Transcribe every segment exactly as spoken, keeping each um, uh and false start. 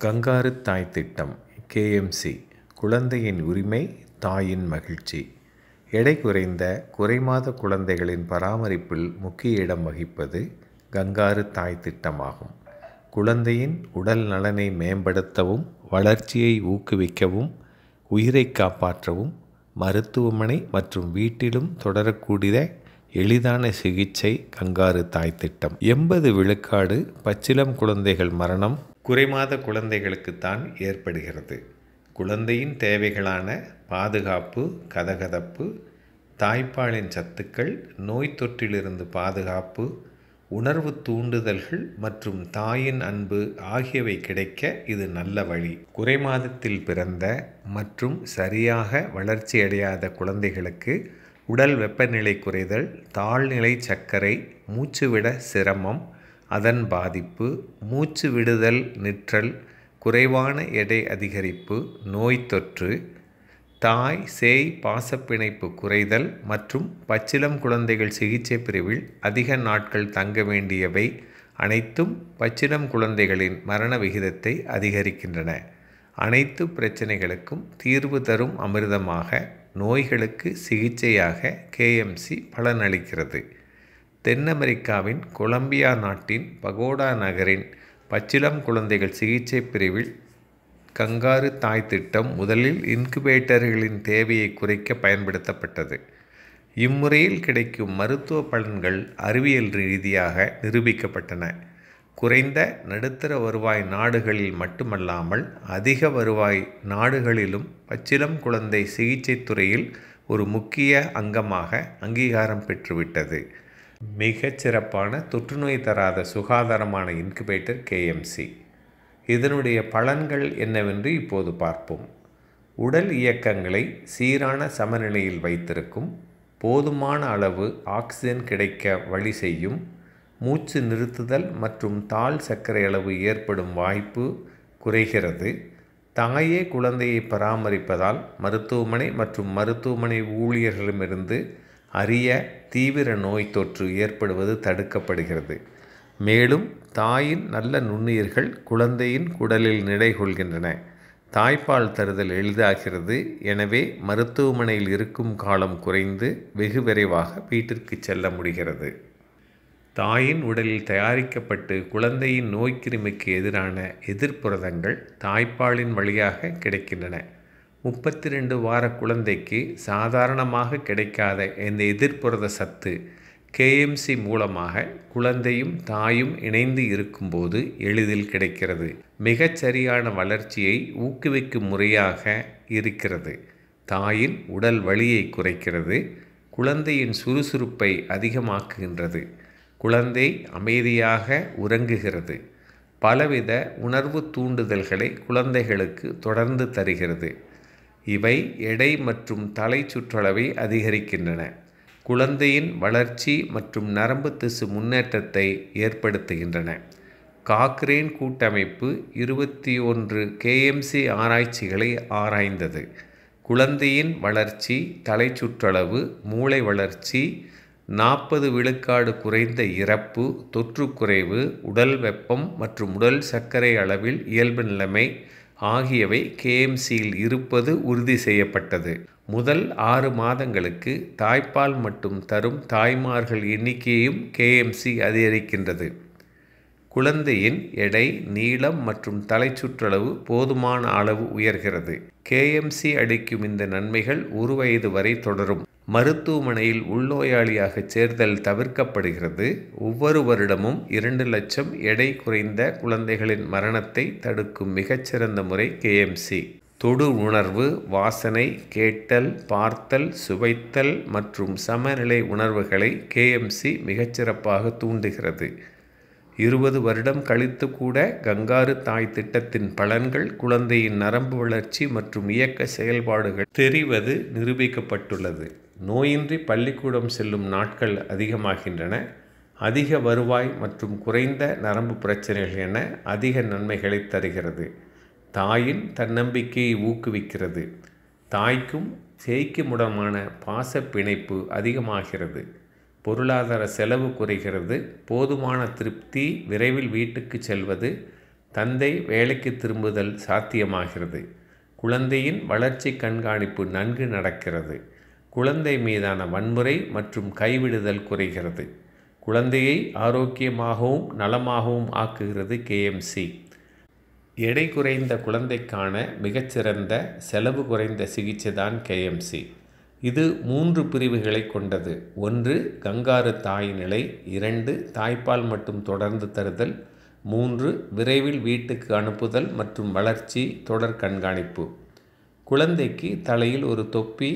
Kangaroo தாய் திட்டம் KMC குழந்தையின் உரிமை, தாயின் மகிழ்ச்சி. எடை குறைந்த குறைமாத குழந்தைகளின் பராமரிப்பில் முக்கிய இடம் வகிப்பது கங்காரு தாய் திட்டமாகும். குழந்தையின் உடல் நலனை மேம்படுத்தவும், வளர்ச்சியை ஊக்குவிக்கவும், உயிரை காப்பாற்றவும் மருத்துவமனை மற்றும் வீட்டிலும் தொடரக்கூடிய எளிதான சிகிச்சை கங்காரு தாய் திட்டம். எண்பது விழுக்காடு பச்சிளம் குழந்தைகள் மரணம் குறைமாத குழந்தைகளுக்குத்தான் ஏற்படுகிறது. குழந்தையின் தேவைகளான பாதுகாப்பு, கதகதப்பு, தாய்ப்பாலின் சத்துக்கள், நோய் தொற்றிலிருந்து பாதுகாப்பு, உணர்வு தூண்டுதல்கள் மற்றும் தாயின் அன்பு ஆகியவை கிடைக்க இது நல்ல வழி. குறைமாதத்தில் பிறந்த மற்றும் சரியாக வளர்ச்சியடையாத குழந்தைகளுக்கு உடல் வெப்பநிலை குறைதல், தாழ்நிலை சர்க்கரை, மூச்சுவிட சிரமம், அதன் பாதிப்பு, மூச்சு விடுதல் நிற்றல், குறைவான எடை அதிகரிப்பு, நோய் தொற்று, தாய் சேய் பாசப்பிணைப்பு குறைதல் மற்றும் பச்சிளம் குழந்தைகள் சிகிச்சை பிரிவில் அதிக நாட்கள் தங்க வேண்டியவை அனைத்தும் பச்சிளம் குழந்தைகளின் மரண விகிதத்தை அதிகரிக்கின்றன. அனைத்து பிரச்சனைகளுக்கும் தீர்வு தரும் அமிர்தமாக, நோய்களுக்கு சிகிச்சையாக கேஎம்சி பலனளிக்கிறது. தென் அமெரிக்காவின் கொலம்பியா நாட்டின் பகோடா நகரின் பச்சிளம் குழந்தைகள் சிகிச்சை பிரிவில் கங்காரு தாய் திட்டம் முதலில் இன்குபேட்டர்களின் தேவையை குறைக்க பயன்படுத்தப்பட்டது. இம்முறையில் கிடைக்கும் மருத்துவ பலன்கள் அறிவியல் ரீதியாக நிரூபிக்கப்பட்டன. குறைந்த நடுத்தர வருவாய் நாடுகளில் மட்டுமல்லாமல் அதிக வருவாய் நாடுகளிலும் பச்சிளம் குழந்தை சிகிச்சை துறையில் ஒரு முக்கிய அங்கமாக அங்கீகாரம் பெற்றுவிட்டது. மிகச்சிறப்பான தொற்றுநோய் தராத சுகாதாரமான இன்குபேட்டர் கேஎம்சி. இதனுடைய பலன்கள் என்னவென்று இப்போது பார்ப்போம். உடல் இயக்கங்களை சீரான சமநிலையில் வைத்திருக்கும், போதுமான அளவு ஆக்சிஜன் கிடைக்க வழி செய்யும், மூச்சு நிறுத்துதல் மற்றும் தாழ் சர்க்கரை அளவு ஏற்படும் வாய்ப்பு குறைகிறது. தாயே குழந்தையை பராமரிப்பதால் மருத்துவமனை மற்றும் மருத்துவமனை ஊழியர்களிடமிருந்து அரிய தீவிர நோய் தொற்று ஏற்படுவது தடுக்கப்படுகிறது. மேலும் தாயின் நல்ல நுண்ணுயிர்கள் குழந்தையின் குடலில் நிலை கொள்கின்றன. தாய்ப்பால் தருதல் எளிதாகிறது. எனவே மருத்துவமனையில் இருக்கும் காலம் குறைந்து வெகு விரைவாக வீட்டிற்கு செல்ல முடிகிறது. தாயின் உடலில் தயாரிக்கப்பட்டு குழந்தையின் நோய்க்கிருமிக்கு எதிரான எதிர்ப்புரதங்கள் தாய்ப்பாலின் வழியாக கிடைக்கின்றன. முப்பத்தி ரெண்டு வார குழந்தைக்கு சாதாரணமாக கிடைக்காத இந்த எதிர்ப்புரத சத்து கேஎம்சி மூலமாக குழந்தையும் தாயும் இணைந்து இருக்கும்போது எளிதில் கிடைக்கிறது. மிகச்சரியான வளர்ச்சியை ஊக்குவிக்கும் முறையாக இருக்கிறது. தாயின் உடல் வலியை குறைக்கிறது. குழந்தையின் சுறுசுறுப்பை அதிகமாக்குகின்றது. குழந்தை அமைதியாக உறங்குகிறது. பலவித உணர்வு தூண்டுதல்களை குழந்தைகளுக்கு தொடர்ந்து தருகிறது. இவை எடை மற்றும் தலை சுற்றளவை அதிகரிக்கின்றன. குழந்தையின் வளர்ச்சி மற்றும் நரம்பு திசு முன்னேற்றத்தை ஏற்படுத்துகின்றன. காக்ரேன் கூட்டமைப்பு இருபத்தி ஒன்று கேஎம்சி ஆராய்ச்சிகளை ஆராய்ந்தது. குழந்தையின் வளர்ச்சி, தலை சுற்றளவு, மூளை வளர்ச்சி, நாற்பது விழுக்காடு குறைந்த இறப்பு, தொற்று குறைவு, உடல் வெப்பம் மற்றும் உடல் சர்க்கரை அளவில் இயல்பு நிலைமை ஆகியவை கேஎம்சியில் இருப்பது உறுதி செய்யப்பட்டது. முதல் ஆறு மாதங்களுக்கு தாய்ப்பால் மட்டும் தரும் தாய்மார்கள் எண்ணிக்கையையும் கேஎம்சி அதிகரிக்கின்றது. குழந்தையின் எடை, நீளம் மற்றும் தலை சுற்றளவு போதுமான அளவு உயர்கிறது. கேஎம்சி அளிக்கும் இந்த நன்மைகள் ஒரு வயது வரை தொடரும். மருத்துவமனையில் உள்நோயாளியாக சேர்தல் தவிர்க்கப்படுகிறது. ஒவ்வொரு வருடமும் இரண்டு லட்சம் எடை குறைந்த குழந்தைகளின் மரணத்தை தடுக்கும் மிகச்சிறந்த முறை கேஎம்சி. தொடு உணர்வு, வாசனை, கேட்டல், பார்த்தல், சுவைத்தல் மற்றும் சமநிலை உணர்வுகளை கேஎம்சி மிகச்சிறப்பாக தூண்டுகிறது. இருபது வருடம் கழித்து கூட கங்காரு தாய் திட்டத்தின் பலன்கள் குழந்தையின் நரம்பு வளர்ச்சி மற்றும் இயக்க செயல்பாடுகள் தெரிவது நிரூபிக்கப்பட்டுள்ளது. நோயின்றி பள்ளிக்கூடம் செல்லும் நாட்கள் அதிகமாகின்றன. அதிக வருவாய் மற்றும் குறைந்த நரம்பு பிரச்சனைகள் என அதிக நன்மைகளை தருகிறது. தாயின் தன்னம்பிக்கையை ஊக்குவிக்கிறது. தாய்க்கும் சேய்க்குமுடமான பாச பிணைப்பு அதிகமாகிறது. பொருளாதார செலவு குறைகிறது. போதுமான திருப்தி, விரைவில் வீட்டுக்கு செல்வது, தந்தை வேலைக்கு திரும்புதல் சாத்தியமாகிறது. குழந்தையின் வளர்ச்சி கண்காணிப்பு நன்கு நடக்கிறது. குழந்தை மீதான வன்முறை மற்றும் கைவிடுதல் குறைகிறது. குழந்தையை ஆரோக்கியமாகவும் நலமாகவும் ஆக்குகிறது கேஎம்சி. எடை குறைந்த குழந்தைக்கான மிகச்சிறந்த செலவு குறைந்த சிகிச்சை தான் கேஎம்சி. இது மூன்று பிரிவுகளை கொண்டது. ஒன்று, கங்காரு தாய் நிலை. இரண்டு, தாய்ப்பால் மட்டும் தொடர்ந்து தருதல். மூன்று, விரைவில் வீட்டுக்கு அனுப்புதல் மற்றும் வளர்ச்சி தொடர் கண்காணிப்பு. குழந்தைக்கு தலையில் ஒரு தொப்பி,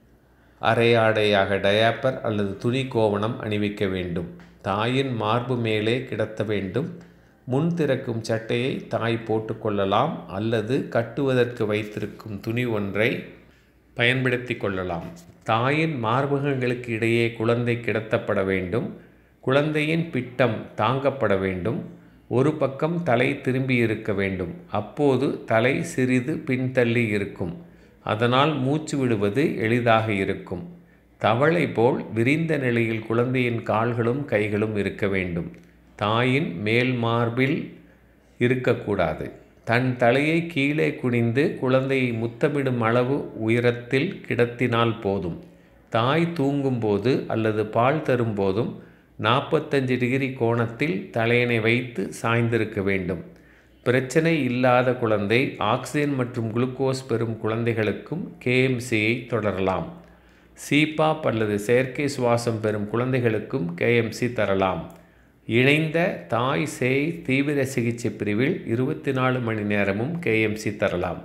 அரையாடையாக டயாப்பர் அல்லது துணி கோவணம் அணிவிக்க வேண்டும். தாயின் மார்பு மேலே கிடத்த வேண்டும். முன் திறக்கும் சட்டையை தாய் போட்டுக்கொள்ளலாம் அல்லது கட்டுவதற்கு வைத்திருக்கும் துணி ஒன்றை பயன்படுத்தி கொள்ளலாம். தாயின் மார்பகங்களுக்கு இடையே குழந்தை கிடத்தப்பட வேண்டும். குழந்தையின் பிட்டம் தாங்கப்பட வேண்டும். ஒரு பக்கம் தலை திரும்பி இருக்க வேண்டும். அப்போது தலை சிறிது பின்தள்ளி இருக்கும். அதனால் மூச்சு விடுவது எளிதாக இருக்கும். தவளை போல் விரிந்த நிலையில் குழந்தையின் கால்களும் கைகளும் இருக்க வேண்டும். தாயின் மேல் மார்பில் இருக்கக்கூடாது. தன் தலையை கீழே குனிந்து குழந்தையை முத்தமிடும் அளவு உயரத்தில் கிடத்தினால் போதும். தாய் தூங்கும்போது அல்லது பால் தரும்போதும் நாற்பத்தஞ்சு டிகிரி கோணத்தில் தலையணை வைத்து சாய்ந்திருக்க வேண்டும். பிரச்சனை இல்லாத குழந்தை, ஆக்சிஜன் மற்றும் குளுக்கோஸ் பெறும் குழந்தைகளுக்கும் கேஎம்சியை தொடரலாம். சிபாப் அல்லது செயற்கை சுவாசம் பெறும் குழந்தைகளுக்கும் கேஎம்சி தரலாம். இணைந்த தாய் சேய் தீவிர சிகிச்சை பிரிவில் இருபத்தி நாலு மணி நேரமும் கேஎம்சி தரலாம்.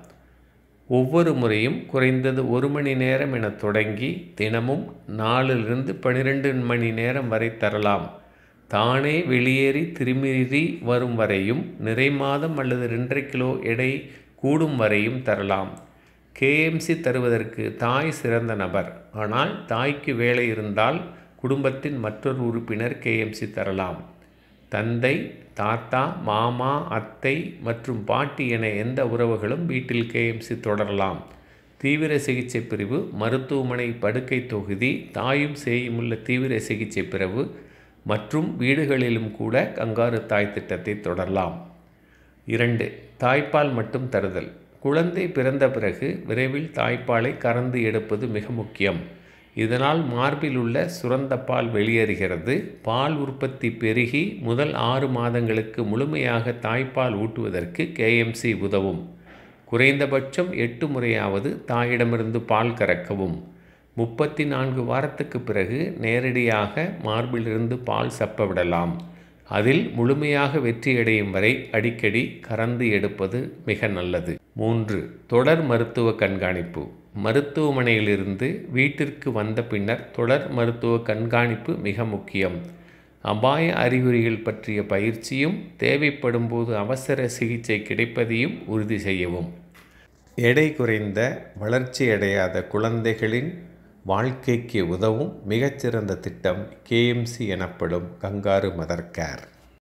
ஒவ்வொரு முறையும் குறைந்தது ஒரு மணி நேரம் என தொடங்கி தினமும் நாலிலிருந்து பன்னிரெண்டு மணி நேரம் வரை தரலாம். தானே வெளியேறி திரும்பி வரும் வரையும், நிறை மாதம் அல்லது ரெண்டரை கிலோ எடை கூடும் வரையும் தரலாம். கேஎம்சி தருவதற்கு தாய் சிறந்த நபர். ஆனால் தாய்க்கு வேலை இருந்தால் குடும்பத்தின் மற்றொரு உறுப்பினர் கேஎம்சி தரலாம். தந்தை, தாத்தா, மாமா, அத்தை மற்றும் பாட்டி என எந்த உறவுகளும் வீட்டில் கேஎம்சி தொடரலாம். தீவிர சிகிச்சை பிரிவு, மருத்துவமனை படுக்கை தொகுதி, தாயும் சேயுமுள்ள தீவிர சிகிச்சை பிரிவு மற்றும் வீடுகளிலும் கூட கங்காரு தாய் திட்டத்தை தொடரலாம். இரண்டு, தாய்ப்பால் மட்டும் தருதல். குழந்தை பிறந்த பிறகு விரைவில் தாய்ப்பாலை கறந்து எடுப்பது மிக முக்கியம். இதனால் மார்பில் உள்ள சுரந்த பால் வெளியேறுகிறது. பால் உற்பத்தி பெருகி முதல் ஆறு மாதங்களுக்கு முழுமையாக தாய்ப்பால் ஊட்டுவதற்கு கேஎம்சி உதவும். குறைந்தபட்சம் எட்டு முறையாவது தாயிடமிருந்து பால் கறக்கவும். முப்பத்தி நான்கு வாரத்துக்கு பிறகு நேரடியாக மார்பிலிருந்து பால் சப்ப விடலாம். அதில் முழுமையாக வெற்றியடையும் வரை அடிக்கடி கறந்து எடுப்பது மிக நல்லது. மூன்று, தொடர் மருத்துவ கண்காணிப்பு. மருத்துவமனையிலிருந்து வீட்டிற்கு வந்த பின்னர் தொடர் மருத்துவ கண்காணிப்பு மிக முக்கியம். அபாய அறிகுறிகள் பற்றிய பயிற்சியும் தேவைப்படும் போது அவசர சிகிச்சை கிடைப்பதையும் உறுதி செய்யவும். எடை குறைந்த வளர்ச்சியடையாத குழந்தைகளின் வாழ்க்கைக்கு உதவும் மிகச்சிறந்த திட்டம் கேஎம்சி எனப்படும் கங்காரு மதர் கேர்.